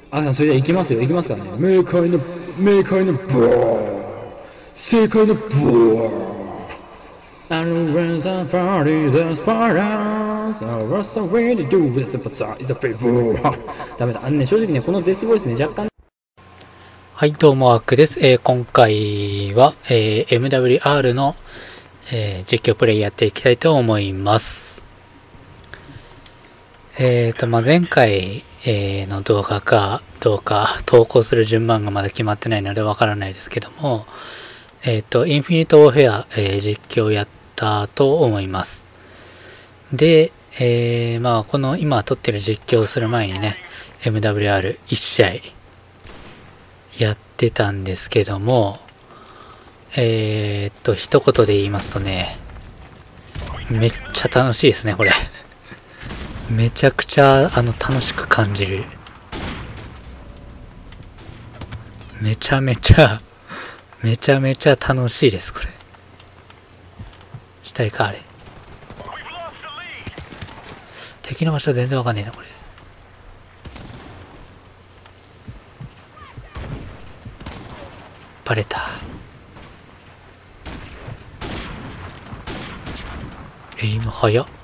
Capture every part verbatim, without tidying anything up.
あさん、それじゃ行きますよ。行きますからね。明快な、明快な、ボー。正解のボー。And when the party is parents, what's the way to do with the bazaar is a favor. ダメだ。あのね、正直ね、このデスボイスね、若干。 はい、どうも、アックです。えー、今回は、えー、エムダブリューアール の、えー、実況プレイやっていきたいと思います。えーと、まあ、前回、えー、の動画かどうか投稿する順番がまだ決まってないのでわからないですけども、えーと、インフィニット・ウォーフェア、えー、実況やったと思います。で、えー、まあ、この今撮ってる実況をする前にね、エムダブリューアールいち 試合やってたんですけども、えー、っと、一言で言いますとね、めっちゃ楽しいですね、これ。めちゃくちゃ、あの、楽しく感じる。めちゃめちゃ、めちゃめちゃ楽しいです、これ。したいか、あれ。敵の場所全然わかんねえな、これ。バレた。エイム早っ。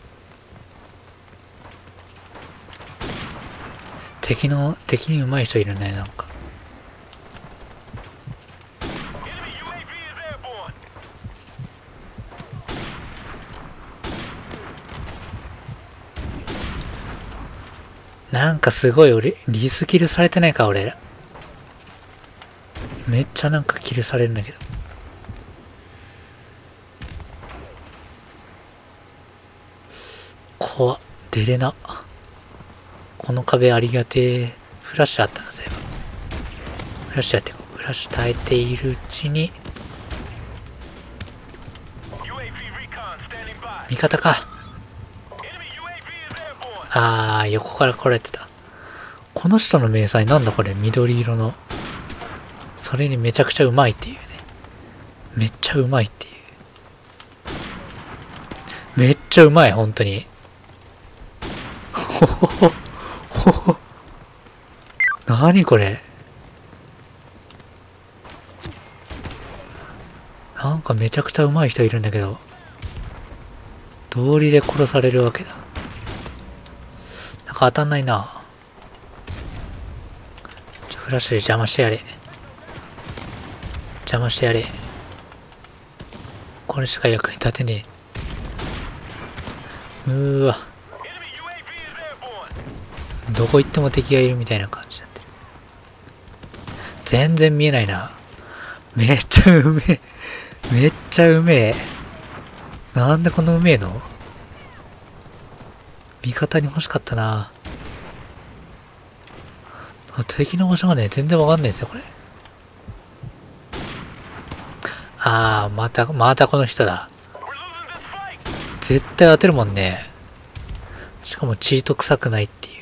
敵の、敵に上手い人いるね、なんか。なんかすごい俺、リスキルされてないか、俺。めっちゃなんかキルされるんだけど。怖っ。出れな。この壁ありがてえ。フラッシュあったな、そういえば。フラッシュやっていこう。フラッシュ耐えているうちに。味方か。あー、横から来られてた。この人の迷彩なんだこれ、緑色の。それにめちゃくちゃうまいっていうね。めっちゃうまいっていう。めっちゃうまい、本当に。ほほほ。ほほ。なにこれ。なんかめちゃくちゃうまい人いるんだけど。道理で殺されるわけだ。なんか当たんないな。ちょフラッシュで邪魔してやれ。邪魔してやれ。これしか役に立てねえ。うーわ。どこ行っても敵がいるみたいな感じになってる。全然見えないな。めっちゃうめえ。めっちゃうめえ。なんでこのうめえの？味方に欲しかったな。敵の場所がね、全然わかんないんですよ、これ。あー、また、またこの人だ。絶対当てるもんね。しかもチート臭くないっていう。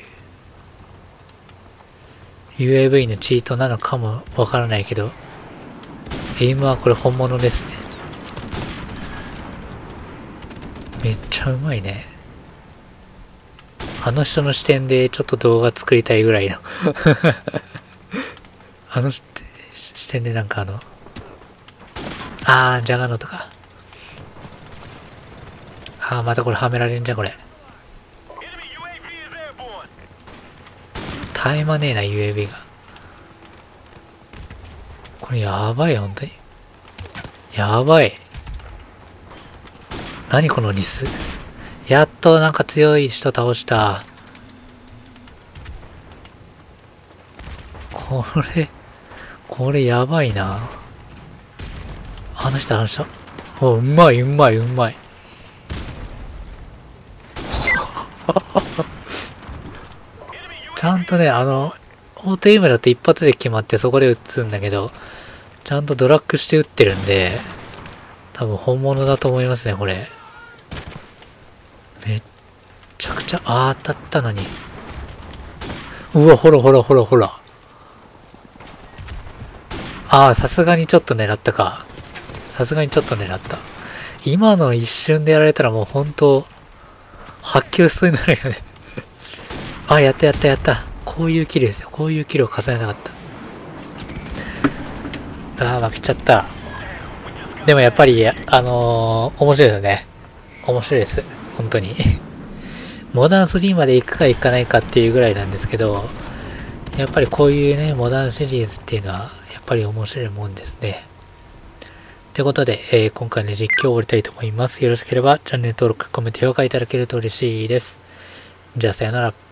ユーエーブイ のチートなのかもわからないけど、エイムはこれ本物ですね。めっちゃうまいね。あの人の視点でちょっと動画作りたいぐらいのあの視点でなんかあの、あー、ジャガノとか。あー、またこれはめられんじゃん、これ。絶え間ねえな、ユーエービー が。これやばい、ほんとに。やばい。何このリス。やっとなんか強い人倒した。これ、これやばいな。あの人、あの人。お、うまい、うまい、うまい。ちゃんとね、あの、オートエイムだと一発で決まってそこで撃つんだけど、ちゃんとドラッグして撃ってるんで、多分本物だと思いますね、これ。めっちゃくちゃ、あー、当たったのに。うわ、ほらほらほらほら。ああ、さすがにちょっと狙ったか。さすがにちょっと狙った。今の一瞬でやられたらもう本当、発狂しそうになるよね。あ、やったやったやった。 こういうキルですよ。こういうキルを重ねたかった。ああ、負けちゃった。でもやっぱり、あのー、面白いですね。面白いです。本当に。モダンスリーまで行くか行かないかっていうぐらいなんですけど、やっぱりこういうね、モダンシリーズっていうのは、やっぱり面白いもんですね。ということで、えー、今回の実況を終わりたいと思います。よろしければチャンネル登録、コメント、評価いただけると嬉しいです。じゃあさよなら。